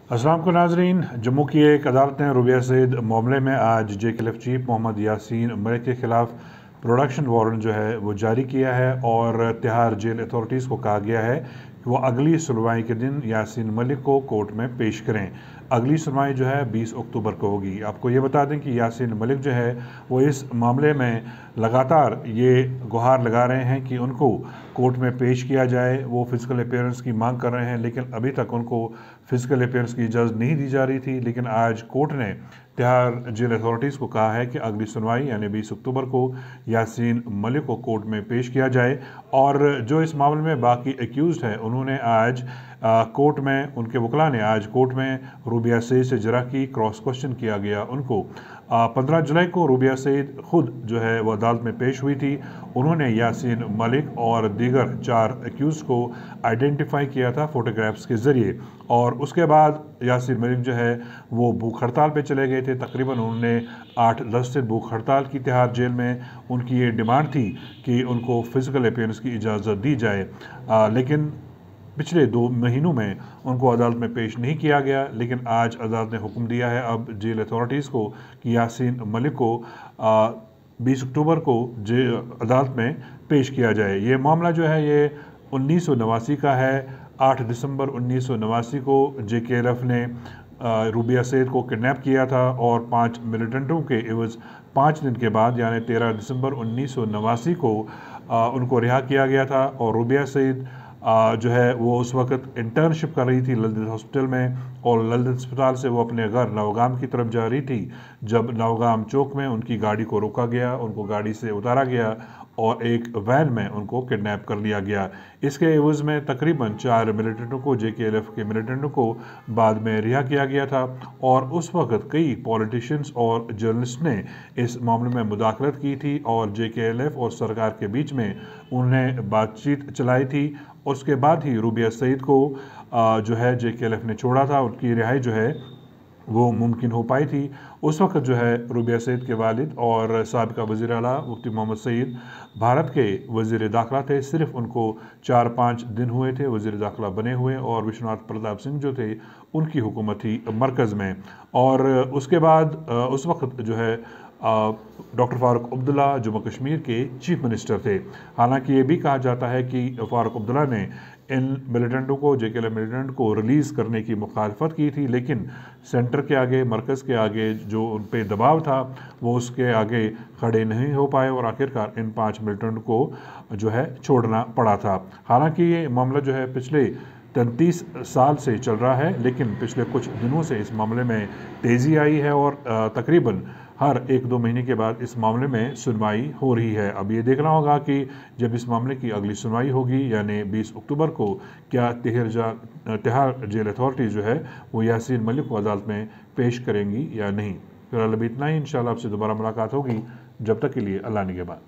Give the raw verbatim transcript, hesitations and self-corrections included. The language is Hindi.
अस्सलाम को नाजरीन, जम्मू की एक अदालत ने रूबिया सईद मामले में आज J K L F chief Mohammad Yasin Malik के खिलाफ प्रोडक्शन वारंट जो है वो जारी किया है और तिहाड़ जेल अथॉरिटीज़ को कहा गया है कि वो अगली सुनवाई के दिन यासीन मलिक को कोर्ट में पेश करें। अगली सुनवाई जो है बीस अक्टूबर को होगी। आपको ये बता दें कि यासीन मलिक जो है वो इस मामले में लगातार ये गुहार लगा रहे हैं कि उनको कोर्ट में पेश किया जाए। वो फिजिकल अपीयरेंस की मांग कर रहे हैं, लेकिन अभी तक उनको फिजिकल अपीयरेंस की इजाज़त नहीं दी जा रही थी। लेकिन आज कोर्ट ने तिहाड़ जेल अथॉरिटीज़ को कहा है कि अगली सुनवाई यानी बीस अक्टूबर को यासीन मलिक को कोर्ट में पेश किया जाए। और जो इस मामले में बाकी एक्यूज़ हैं उन्होंने आज आ, कोर्ट में, उनके वकला ने आज कोर्ट में रूबिया सईद से जरा की क्रॉस क्वेश्चन किया गया। उनको पंद्रह जुलाई को रूबिया सईद खुद जो है वो अदालत में पेश हुई थी। उन्होंने यासीन मलिक और दीगर चार एक्यूज़ को आइडेंटिफाई किया था फोटोग्राफ्स के ज़रिए, और उसके बाद यासीन मलिक जो है वो भूख हड़ताल पे चले गए थे। तकरीबन उन्होंने आठ दस दिन भूख हड़ताल की तिहाड़ जेल में। उनकी ये डिमांड थी कि उनको फिजिकल अपीयरेंस की इजाज़त दी जाए, आ, लेकिन पिछले दो महीनों में उनको अदालत में पेश नहीं किया गया। लेकिन आज अदालत ने हुक्म दिया है अब जेल अथॉरिटीज़ को कि यासीन मलिक को बीस अक्टूबर को जेल अदालत में पेश किया जाए। ये मामला जो है ये उन्नीस सौ नवासी का है। आठ दिसंबर उन्नीस सौ नवासी को जे के एल एफ ने रूबिया सईद को किडनैप किया था और पाँच मिलिटेंटों के एवज पाँच दिन के बाद यानी तेरह दिसंबर उन्नीस सौ नवासी को आ, उनको रिहा किया गया था। और रूबिया सईद आ, जो है वो उस वक्त इंटर्नशिप कर रही थी ललित हॉस्पिटल में, और ललित अस्पताल से वो अपने घर नवगाम की तरफ जा रही थी जब नवगाम चौक में उनकी गाड़ी को रोका गया, उनको गाड़ी से उतारा गया और एक वैन में उनको किडनैप कर लिया गया। इसके एवज में तकरीबन चार मिलिटेंटों को, जे के एल एफ के मिलिटेंटों को बाद में रिहा किया गया था। और उस वक्त कई पॉलिटिशियंस और जर्नलिस्ट ने इस मामले में मुदाखलत की थी और जे के एल एफ और सरकार के बीच में उन्हें बातचीत चलाई थी। उसके बाद ही रूबिया सईद को जो है जे के एल एफ ने छोड़ा था, उनकी रिहाई जो है वो मुमकिन हो पाई थी। उस वक्त जो है रूबिया सईद के वालिद और साबिका वज़ीर आला मुफ्ती मोहम्मद सईद भारत के वज़ीर दाखिला थे। सिर्फ उनको चार पाँच दिन हुए थे वज़ीर दाखिला बने हुए, और विश्वनाथ प्रताप सिंह जो थे उनकी हुकूमत थी मरकज़ में। और उसके बाद उस वक्त जो है डॉक्टर फ़ारूक अब्दुल्ला जम्मू कश्मीर के चीफ मिनिस्टर थे। हालांकि ये भी कहा जाता है कि फ़ारूक अब्दुल्ला ने इन मिलिटेंटों को, J K L F militant को रिलीज़ करने की मुखालफत की थी, लेकिन सेंटर के आगे, मरकज़ के आगे जो उन पर दबाव था वो उसके आगे खड़े नहीं हो पाए और आखिरकार इन पाँच मिलिटेंट को जो है छोड़ना पड़ा था। हालांकि ये मामला जो है पिछले तैंतीस साल से चल रहा है, लेकिन पिछले कुछ दिनों से इस मामले में तेज़ी आई है और तकरीबन हर एक दो महीने के बाद इस मामले में सुनवाई हो रही है। अब ये देखना होगा कि जब इस मामले की अगली सुनवाई होगी यानी बीस अक्टूबर को, क्या तिहाड़ तिहाड़ जेल अथॉरिटी जो है वो यासीन मलिक को अदालत में पेश करेंगी या नहीं। फिलहाल अभी इतना ही, इंशाल्लाह आपसे दोबारा मुलाकात होगी। जब तक के लिए अल्लाह निगहबान।